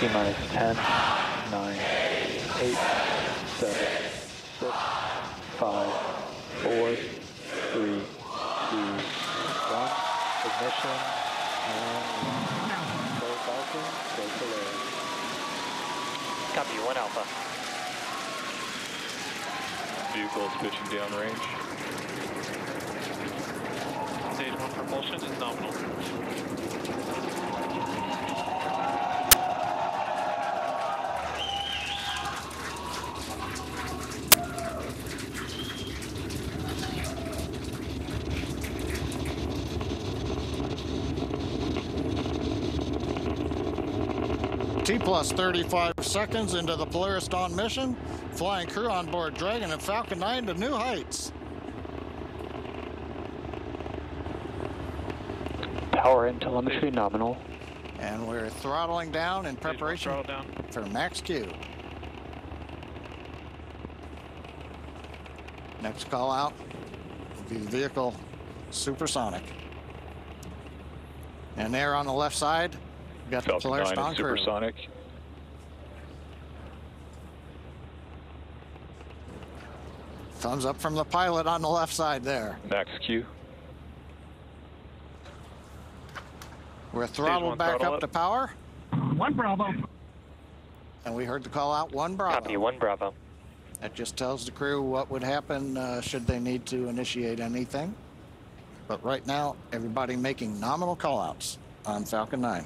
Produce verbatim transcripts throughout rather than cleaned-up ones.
T-minus ten, nine, eight, seven, six, five, four, three, two, one. Ignition, and go Falcon, go Polaris. Copy, one Alpha. Vehicle is pitching downrange. Stage one propulsion is nominal. T plus thirty-five seconds into the Polaris Dawn mission, flying crew on board Dragon and Falcon nine to new heights. Power and telemetry nominal. And we're throttling down in preparation down. for max Q. Next call out will be vehicle supersonic. And there on the left side, we've got the Polaris Dawn crew. Supersonic. Thumbs up from the pilot on the left side there. Max Q. We're throttled back up, up to power. One Bravo. And we heard the call out, one Bravo. Copy, one Bravo. That just tells the crew what would happen uh, should they need to initiate anything. But right now, everybody making nominal callouts on Falcon nine.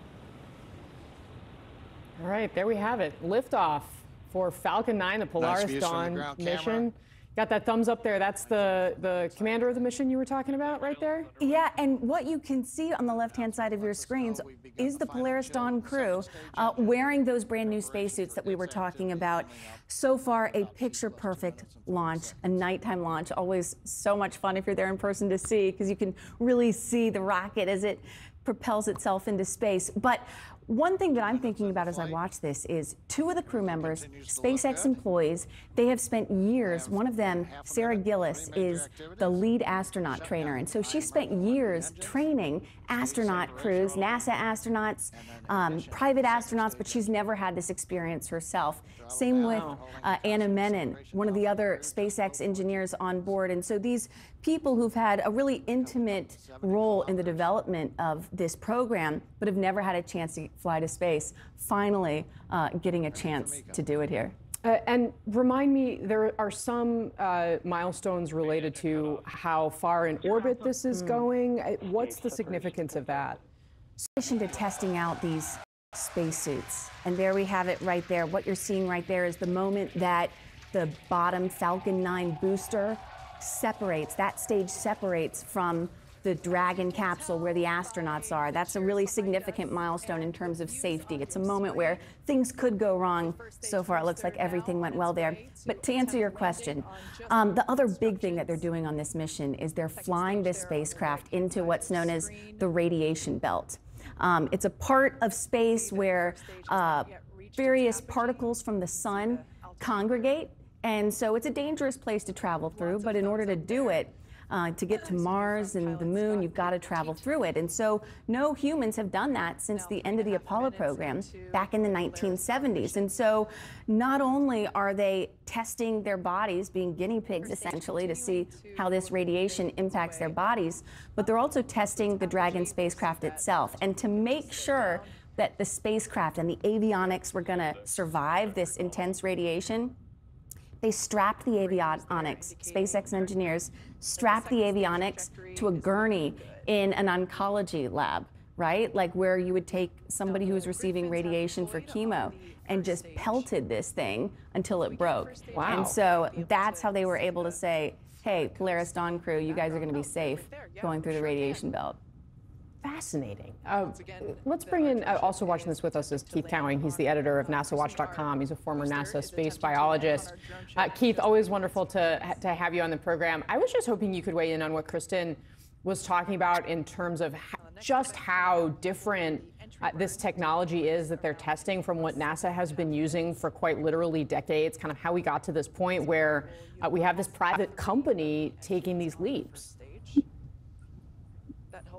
All right, there we have it. Liftoff for Falcon nine, the Polaris Nice Dawn mission. Got that thumbs up there. That's the, the commander of the mission you were talking about right there? Yeah, and what you can see on the left-hand side of your screens is the Polaris Dawn crew uh, wearing those brand new spacesuits that we were talking about. So far, a picture-perfect launch, a nighttime launch. Always so much fun if you're there in person to see, because you can really see the rocket as it propels itself into space. But one thing that I'm thinking about as I watch this is two of the crew members, SpaceX employees, they have spent years, one of them, Sarah Gillis, is the lead astronaut trainer. And so she spent years training astronaut crews, NASA astronauts, um, private astronauts, but she's never had this experience herself. Same with uh, Anna Menon, one of the other SpaceX engineers on board. And so these people who've had a really intimate role in the development of this program, but have never had a chance to fly to space, finally uh, getting a chance to do it here. Uh, and remind me, there are some uh, milestones related to how far in orbit this is mm. going. What's the significance of that? In addition to testing out these spacesuits, and there we have it right there. What you're seeing right there is the moment that the bottom Falcon nine booster separates, that stage separates from the Dragon capsule where the astronauts are. That's a really significant milestone in terms of safety. It's a moment where things could go wrong. So far, it looks like everything went well there. But to answer your question, um, the other big thing that they're doing on this mission is they're flying this spacecraft into what's known as the radiation belt. Um, it's a part of space where uh, various particles from the sun congregate. And so it's a dangerous place to travel through, but in order to do it, uh, to get to Mars and the moon, you've got to travel through it. And so no humans have done that since the end of the Apollo program back in the nineteen seventies. And so not only are they testing their bodies, being guinea pigs essentially, to see how this radiation impacts their bodies, but they're also testing the Dragon spacecraft itself. And to make sure that the spacecraft and the avionics were going to survive this intense radiation, they strapped the avionics, SpaceX engineers strapped the avionics to a gurney in an oncology lab, right? Like where you would take somebody who was receiving radiation for chemo and just pelted this thing until it broke. Wow. And so that's how they were able to say, hey, Polaris Dawn crew, you guys are going to be safe going through the radiation belt. Fascinating. Uh, let's bring in, uh, also watching this with us is Keith Cowing. He's the editor of NASA Watch dot com. He's a former NASA space biologist. Uh, Keith, always wonderful to, to have you on the program. I was just hoping you could weigh in on what Kristen was talking about in terms of just how different uh, this technology is that they're testing from what NASA has been using for quite literally decades, kind of how we got to this point where uh, we have this private company taking these leaps.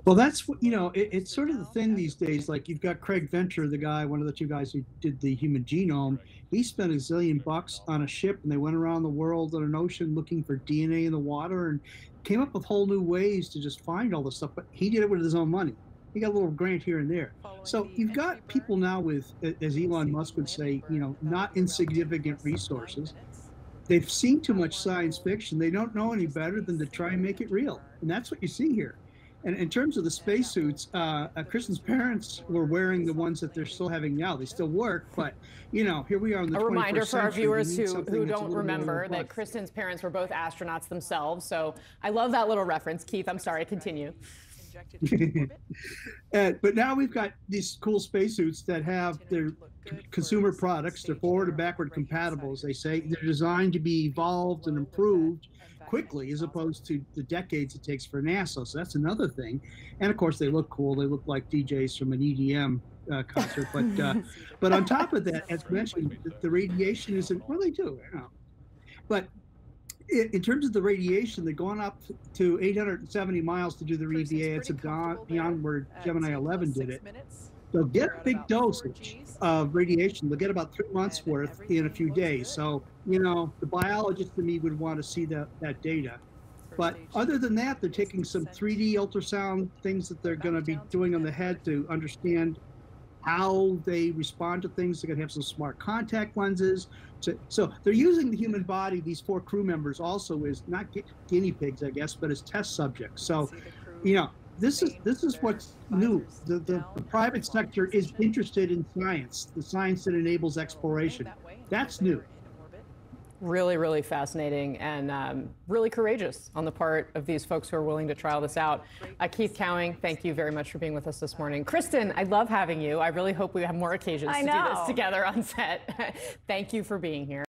Well, that's what, you know, it, it's sort of the thing these days. Like you've got Craig Venter, the guy, one of the two guys who did the human genome. He spent a zillion bucks on a ship and they went around the world on an ocean looking for D N A in the water and came up with whole new ways to just find all this stuff. But he did it with his own money. He got a little grant here and there. So you've got people now with, as Elon Musk would say, you know, not insignificant resources. They've seen too much science fiction. They don't know any better than to try and make it real. And that's what you see here. And in terms of the spacesuits, uh, uh, Kristen's parents were wearing the ones that they're still having now. They still work, but, you know, here we are in the A reminder for our century. viewers who, who don't remember that Kristen's parents were both astronauts themselves. So I love that little reference. Keith, I'm sorry, continue. uh, but now we've got these cool spacesuits that have their consumer products. They're forward and backward compatible, as they say. They're designed to be evolved and improved quickly, as opposed to the decades it takes for NASA. So that's another thing. And of course, they look cool. They look like D Js from an E D M uh, concert. But uh, but on top of that, as mentioned, the, the radiation isn't. Well, they do, you know. But in, in terms of the radiation, they're going up to eight hundred seventy miles to do the E V A. It's beyond, beyond where Gemini eleven did it. They'll get a big dosage of radiation. They'll get about three months worth in a few days. So, you know, the biologist in me would want to see that, that data. But other than that, they're taking some three D ultrasound things that they're going to be doing on the head to understand how they respond to things. They're going to have some smart contact lenses. To, so they're using the human body, these four crew members also as not gu guinea pigs, I guess, but as test subjects. So, you know, This is this is what's new. The, the the private sector is interested in science, the science that enables exploration. That's new. Really, really fascinating and um, really courageous on the part of these folks who are willing to try all this out. Uh, Keith Cowing, thank you very much for being with us this morning. Kristen, I love having you. I really hope we have more occasions I to know. do this together on set. Thank you for being here.